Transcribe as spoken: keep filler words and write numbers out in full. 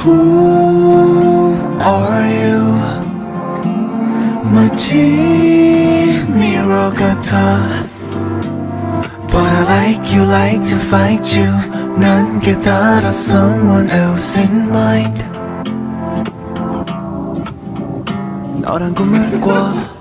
Who are you? 마치 미러 같아. But I like you, like to fight you. 난 깨달아 someone else in mind. 너란 꿈을 꿔